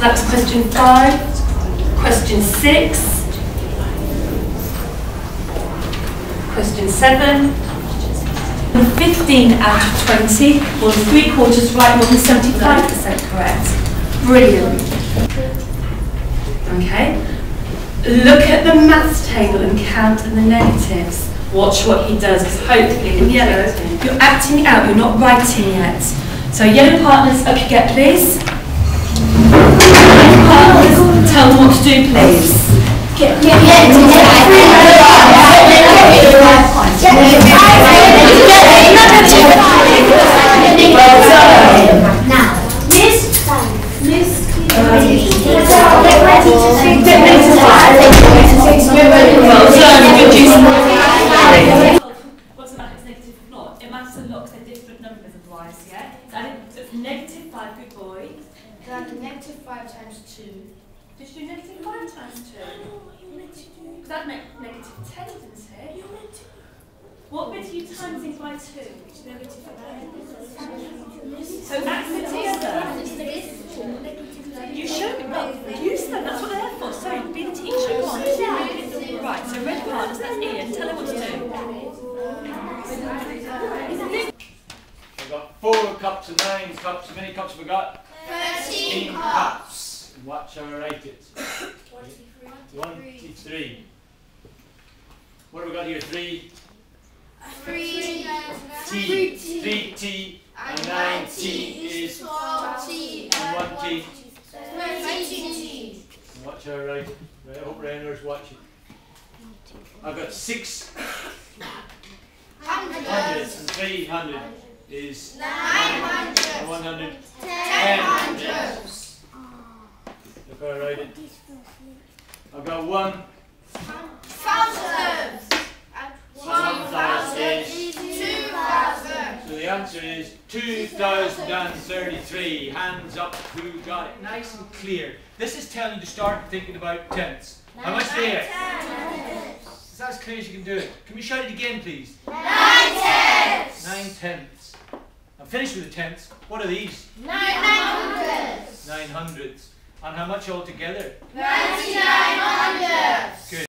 that was question 5. Question 6. Question 7. 15 out of 20, more than 3/4 right, more than 75% correct. Brilliant. Okay. Look at the maths table and count the negatives. Watch what he does, because hopefully in yellow, you're acting out, you're not writing yet. So yellow partners, up you get please. Yellow partners, tell them what to do please. What's the matter? It's negative not. It matters a lot because they're different numbers otherwise, yeah? So it's negative 5, good boy. Then negative 5 times 2. Did you do negative 5 times 2? Because that makes negative 10, didn't it? What bit are you timesing by 2? Negative 5. So add them together. You should use them, that's what they're for. So be the teacher, go on. Right, so red partners, that's Ian. Tell her what to do. I've got 4 cups and 9 cups. How many cups have we got? 13 cups. Watch how I write it. 23. What have we got here? 3 T and 9 T is 12 T and 1 T. 13 T. Watch how I write it. I hope Rainer's watching. I've got 6 hundreds and 300 is 900. and 100. 10 hundreds. If I write it, I've got 1. Thousands. 1,000 is. 2,000. So the answer is 2,033. Hands up, who got it? Nice and clear. This is telling you to start thinking about tenths. How much there? Is that as clear as you can do it? Can we shout it again, please? 9 tenths. 9 tenths. I'm finished with the tenths. What are these? 9 hundredths. 9 hundredths. And how much altogether? 99 hundredths. Good.